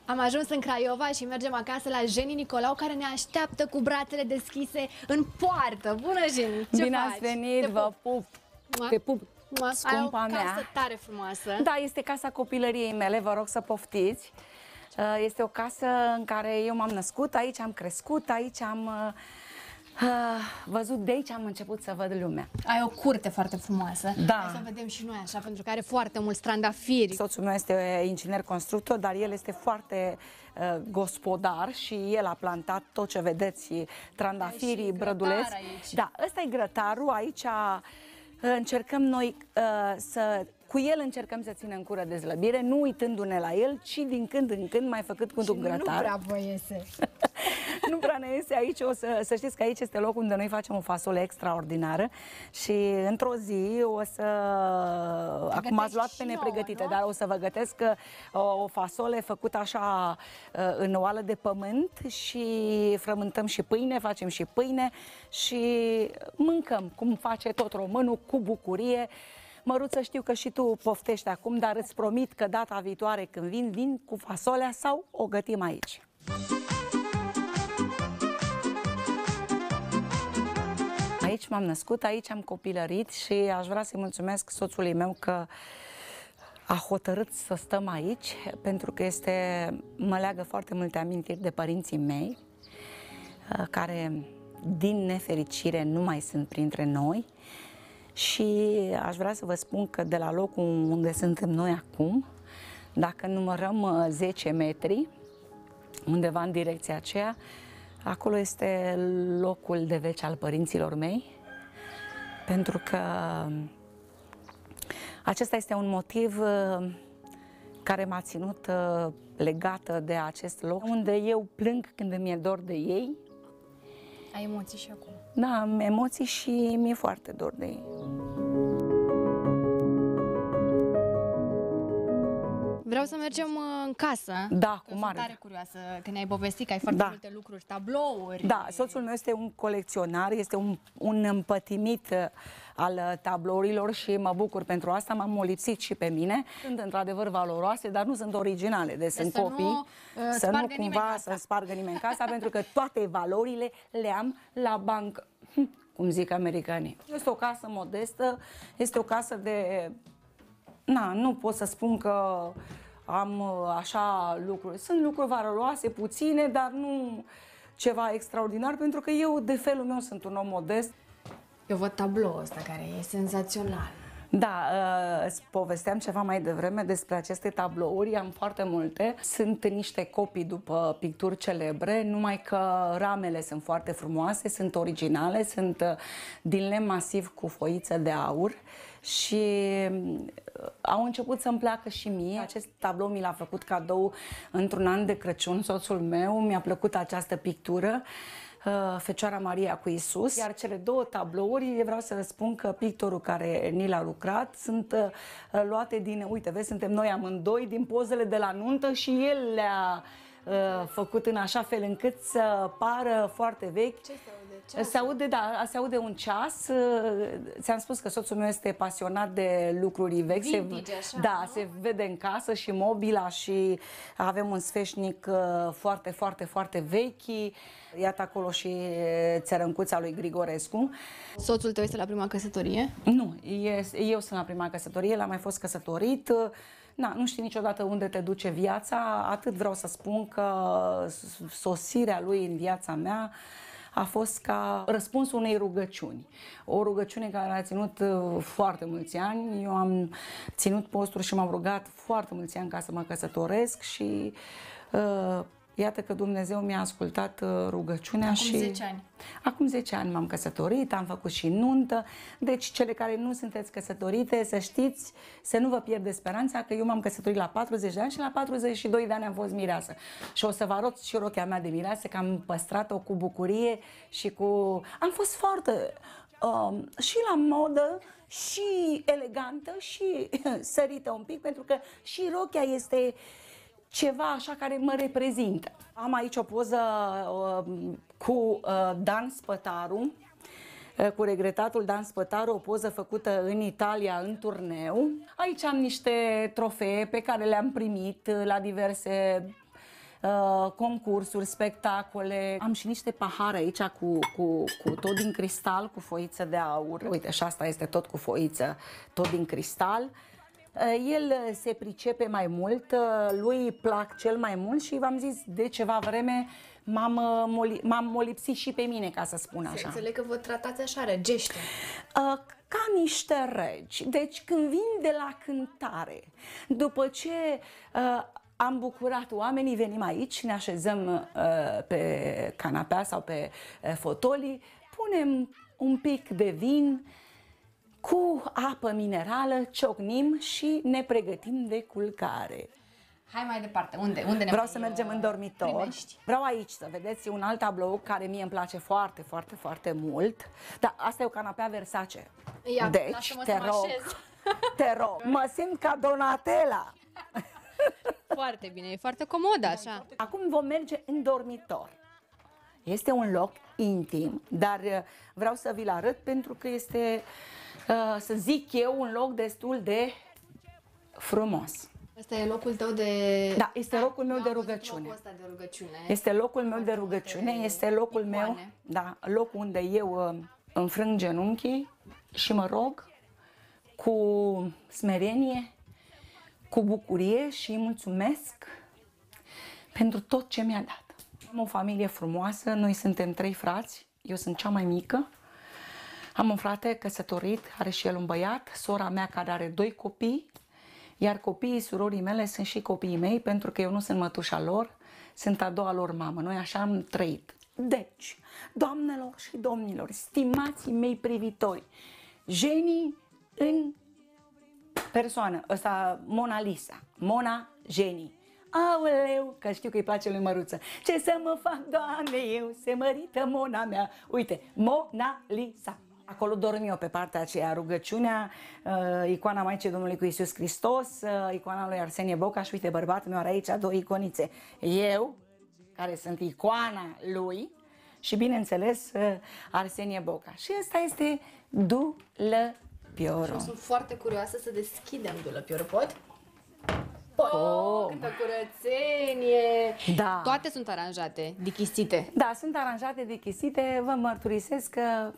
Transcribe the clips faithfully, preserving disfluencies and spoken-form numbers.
Am ajuns în Craiova și mergem acasă la Jeni Nicolau, care ne așteaptă cu brațele deschise în poartă. Bună, Jeni! Ce Bine faci? ați venit, Te vă pup! Mua. Te pup, Mua. scumpa Ai o mea! casă tare frumoasă. Da, este casa copilăriei mele, vă rog să poftiți. Este o casă în care eu m-am născut, aici am crescut, aici am uh, văzut, de aici am început să văd lumea. Ai o curte foarte frumoasă. Da. Hai să vedem și noi așa, pentru că are foarte mulți trandafiri. Soțul meu este inginer constructor, dar el este foarte uh, gospodar și el a plantat tot ce vedeți, trandafirii, brăduleți. Da, ăsta e grătarul, aici uh, încercăm noi uh, să... Cu el încercăm să ținem cură de slăbire, nu uitându-ne la el, ci din când în când mai făcut cu un grătar. Nu prea vă iese. Nu prea ne iese aici, o să, să știți că aici este locul unde noi facem o fasole extraordinară și într-o zi o să... Acum ați luat pe nepregătite, dar o să vă gătesc o, o fasole făcută așa în oală de pământ și frământăm și pâine, facem și pâine și mâncăm, cum face tot românul, cu bucurie. Măruță, știu că și tu poftești acum, dar îți promit că data viitoare când vin, vin cu fasolea sau o gătim aici. Aici m-am născut, aici am copilărit și aș vrea să-i mulțumesc soțului meu că a hotărât să stăm aici, pentru că este, mă leagă foarte multe amintiri de părinții mei, care, din nefericire, nu mai sunt printre noi. Și aș vrea să vă spun că de la locul unde suntem noi acum, dacă numărăm zece metri, undeva în direcția aceea, acolo este locul de veci al părinților mei, pentru că acesta este un motiv care m-a ținut legată de acest loc, unde eu plâng când mi-e dor de ei. Ai emoții și acum? Da, am emoții și mi-e foarte dor de ei. Vreau să mergem în casă. Da, cu mare. mare. Sunt tare curioasă că ne-ai povestit că ai foarte da. multe lucruri, tablouri. Da, soțul meu este un colecționar, este un, un împătimit al tablourilor și mă bucur pentru asta, m-am molipsit și pe mine. Sunt într-adevăr valoroase, dar nu sunt originale, deci sunt să copii, nu, uh, să nu cumva să spargă nimeni casa, pentru că toate valorile le am la bancă, cum zic americanii. Este o casă modestă, este o casă de... Na, nu pot să spun că am așa lucruri. Sunt lucruri valoroase, puține, dar nu ceva extraordinar, pentru că eu, de felul meu, sunt un om modest. Eu văd tabloul ăsta care e senzațional. Da, îți povesteam ceva mai devreme despre aceste tablouri, am foarte multe. Sunt niște copii după picturi celebre, numai că ramele sunt foarte frumoase, sunt originale, sunt din lemn masiv cu foiță de aur și au început să-mi placă și mie. Acest tablou mi l-a făcut cadou într-un an de Crăciun soțul meu, mi-a plăcut această pictură. Fecioara Maria cu Isus. Iar cele două tablouri, vreau să vă spun că pictorul care ni l-a lucrat sunt uh, luate din, uite, vezi, suntem noi amândoi, din pozele de la nuntă și el le-a uh, făcut în așa fel încât să pară foarte vechi. Ce se aude? Ceasul? Se aude, da, se aude un ceas. Ți-am spus că soțul meu este pasionat de lucruri vechi. Vintage, se, așa, da, nu? se vede în casă și mobila și avem un sfeșnic foarte, foarte, foarte vechi. Iată acolo și țărâncuța lui Grigorescu. Soțul tău este la prima căsătorie? Nu, eu sunt la prima căsătorie, el a mai fost căsătorit. Na, nu știi niciodată unde te duce viața, atât vreau să spun că sosirea lui în viața mea a fost ca răspunsul unei rugăciuni. O rugăciune care a ținut foarte mulți ani. Eu am ținut posturi și m-am rugat foarte mulți ani ca să mă căsătoresc și uh, iată că Dumnezeu mi-a ascultat rugăciunea. Acum și zece ani. Acum zece ani m-am căsătorit, am făcut și nuntă. Deci cele care nu sunteți căsătorite, să știți, să nu vă pierdeți speranța că eu m-am căsătorit la patruzeci de ani și la patruzeci și doi de ani am fost mireasă. Și o să vă arăt și rochea mea de mireasă, că am păstrat-o cu bucurie și cu... Am fost foarte... Um, și la modă, și elegantă, și sărită un pic, pentru că și rochea este... ceva așa care mă reprezintă. Am aici o poză uh, cu uh, Dan Spătaru, uh, cu regretatul Dan Spătaru, o poză făcută în Italia, în turneu. Aici am niște trofee pe care le-am primit la diverse uh, concursuri, spectacole. Am și niște pahare aici cu, cu, cu tot din cristal, cu foiță de aur. Uite, și asta este tot cu foiță, tot din cristal. El se pricepe mai mult, lui îi plac cel mai mult și v-am zis de ceva vreme m-am moli, molipsit și pe mine, ca să spun așa. Înțeleg că vă tratați așa, regește. Ca niște regi. Deci când vin de la cântare, după ce am bucurat oamenii, venim aici, ne așezăm pe canapea sau pe fotolii, punem un pic de vin, cu apă minerală, ciocnim și ne pregătim de culcare. Hai mai departe, unde? Unde ne Vreau să mergem în dormitor. Primești? Vreau aici să vedeți un alt tablou care mie îmi place foarte, foarte, foarte mult. Dar asta e o canapea Versace. Ia, deci, te să mă rog, așez. te rog, mă simt ca Donatella. Foarte bine, e foarte comod așa. Acum vom merge în dormitor. Este un loc intim, dar vreau să vi-l arăt pentru că este, să zic eu, un loc destul de frumos. Asta e locul tău de... Da, este locul meu Eu de am văzut rugăciune. locul ăsta de rugăciune. Este locul meu de rugăciune, este locul meu, icoane. da, locul unde eu uh, înfrâng genunchii și mă rog cu smerenie, cu bucurie și îi mulțumesc pentru tot ce mi-a dat. Am o familie frumoasă, noi suntem trei frați, eu sunt cea mai mică. Am un frate căsătorit, are și el un băiat, sora mea care are doi copii, iar copiii surorii mele sunt și copiii mei, pentru că eu nu sunt mătușa lor, sunt a doua lor mamă. Noi așa am trăit. Deci, doamnelor și domnilor, stimații mei privitori, genii în persoană, ăsta Mona Lisa, Mona Genii. Aoleu, că știu că îi place lui Măruță. Ce să mă fac, Doamne, eu, se mărită Mona mea. Uite, Mona Lisa. Acolo dorm eu pe partea aceea, rugăciunea, uh, icoana Maicii Domnului cu Iisus Hristos, uh, icoana lui Arsenie Boca și uite, bărbatul meu are aici două iconițe. Eu, care sunt icoana lui și bineînțeles uh, Arsenie Boca. Și ăsta este dulăpiorul. Sunt foarte curioasă să deschidem dulăpiorul, pot? Oh, Oh. câtă curățenie! Da. Toate sunt aranjate, dichisite. Da, sunt aranjate, dichisite, vă mărturisesc că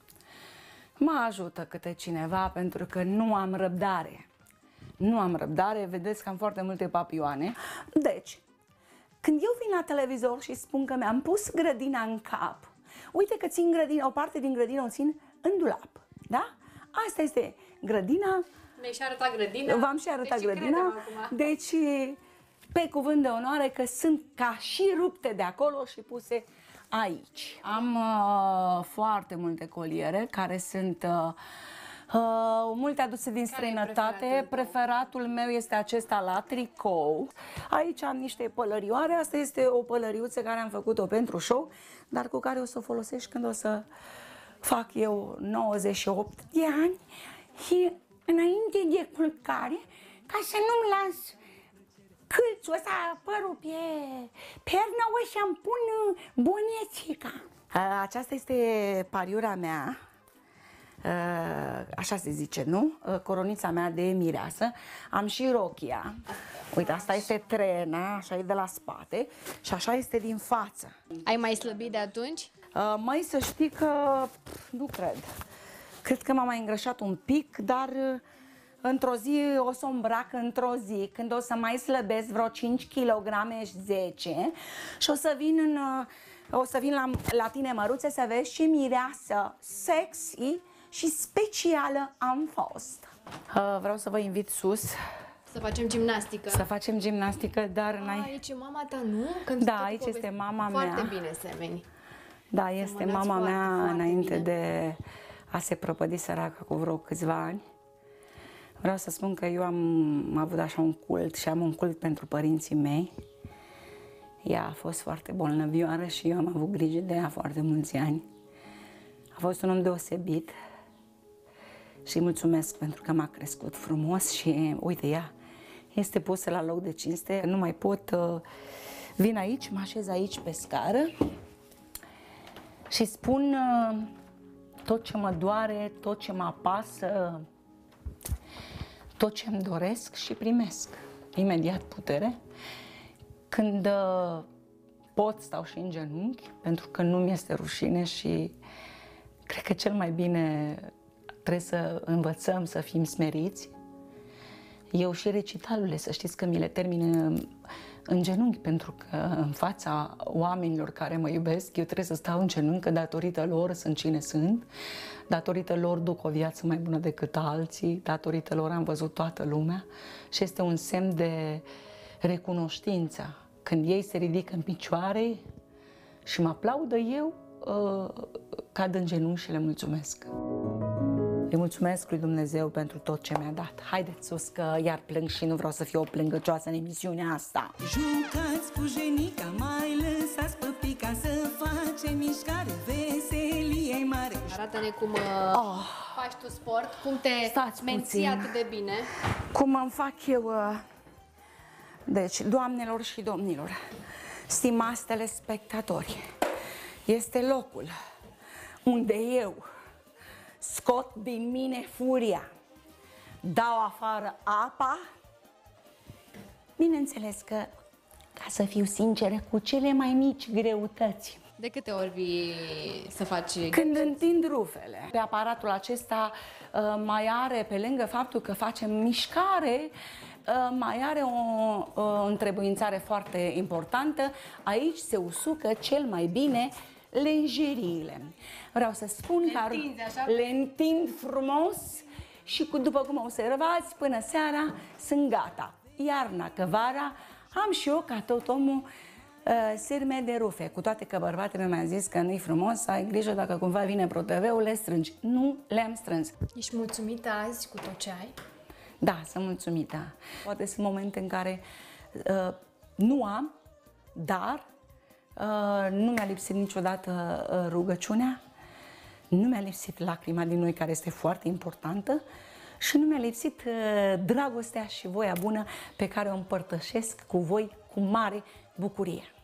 mă ajută câte cineva pentru că nu am răbdare. Nu am răbdare, vedeți că am foarte multe papioane. Deci, când eu vin la televizor și spun că mi-am pus grădina în cap, uite că țin grădina, o parte din grădină o țin în dulap, da? Asta este grădina. Mi-ai și arătat grădina. V-am și arătat deci grădina. Deci, pe cuvânt de onoare că sunt ca și rupte de acolo și puse aici. Am uh, foarte multe coliere care sunt uh, uh, multe aduse din străinătate. Preferatul, preferatul meu este acesta la tricou. Aici am niște pălărioare. Asta este o pălăriuță care am făcut-o pentru show, dar cu care o să o folosesc când o să fac eu nouăzeci și opt de ani și înainte de culcare, ca să nu-mi las câlțul ăsta, părul pe pernă, o să-mi pun bonețica. Aceasta este pariura mea, așa se zice, nu? Coronița mea de mireasă. Am și rochia. Uite, asta este trena, așa e de la spate și așa este din față. Ai mai slăbit de atunci? Mai să știi că nu cred. Cred că m-am mai îngrășat un pic, dar într-o zi o să o îmbrac într-o zi, când o să mai slăbesc vreo cinci kilograme și zece și o să vin în, o să vin la, la tine, Măruță, să vezi ce mireasă sexy și specială am fost. Vreau să vă invit sus. Să facem gimnastică. Să facem gimnastică, dar n-ai... Aici e mama ta, nu? Când Da, tot aici povesti- este mama mea. Foarte bine semeni. Da, este Semănați mama foarte, mea foarte înainte bine. de a se prăpădi săraca cu vreo câțiva ani. Vreau să spun că eu am, am avut așa un cult și am un cult pentru părinții mei. Ea a fost foarte bolnăvioară și eu am avut grijă de ea foarte mulți ani. A fost un om deosebit și îi mulțumesc pentru că m-a crescut frumos și uite, ea este pusă la loc de cinste. Nu mai pot, vin aici, mă așez aici pe scară și spun tot ce mă doare, tot ce mă apasă, tot ce îmi doresc și primesc imediat putere. Când uh, pot, stau și în genunchi, pentru că nu mi este rușine și cred că cel mai bine trebuie să învățăm să fim smeriți. Eu și recitalurile, să știți că mi le termin în genunchi, pentru că în fața oamenilor care mă iubesc, eu trebuie să stau în genunchi, că datorită lor sunt cine sunt, datorită lor duc o viață mai bună decât alții, datorită lor am văzut toată lumea și este un semn de recunoștință. Când ei se ridică în picioare și mă aplaudă, eu uh, cad în genunchi și le mulțumesc. Îi mulțumesc lui Dumnezeu pentru tot ce mi-a dat. Haideți sus că iar plâng și nu vreau să fiu o plângăcioasă în emisiunea asta. Jucați cu jenica, mai lăsați păpica să face mișcare, veselie mare. Arată-ne cum uh, oh. faci tu sport, cum te Stați menții puțin. atât de bine. Cum îmi fac eu... Uh... Deci, doamnelor și domnilor, stimați telespectatori, este locul unde eu scot din mine furia, dau afară apa, bineînțeles că, ca să fiu sinceră, cu cele mai mici greutăți. De câte ori vii să faci... Când întind rufele. Pe aparatul acesta uh, mai are, pe lângă faptul că facem mișcare, uh, mai are o, o întrebuințare foarte importantă. Aici se usucă cel mai bine lenjeriile. Vreau să spun le că întinzi, așa? le întind frumos și cu, după cum observați, până seara sunt gata. Iarna, că vara, am și eu, ca tot omul, uh, sârme de rufe. Cu toate că bărbatele mi-a zis că nu-i frumos, să ai grijă dacă cumva vine ProTV-ul, le strângi. Nu le-am strâns. Ești mulțumită azi cu tot ce ai? Da, sunt mulțumită. Poate sunt momente în care uh, nu am, dar uh, nu mi-a lipsit niciodată uh, rugăciunea, nu mi-a lipsit lacrima din noi, care este foarte importantă, și nu mi-a lipsit uh, dragostea și voia bună pe care o împărtășesc cu voi cu mare bucurie.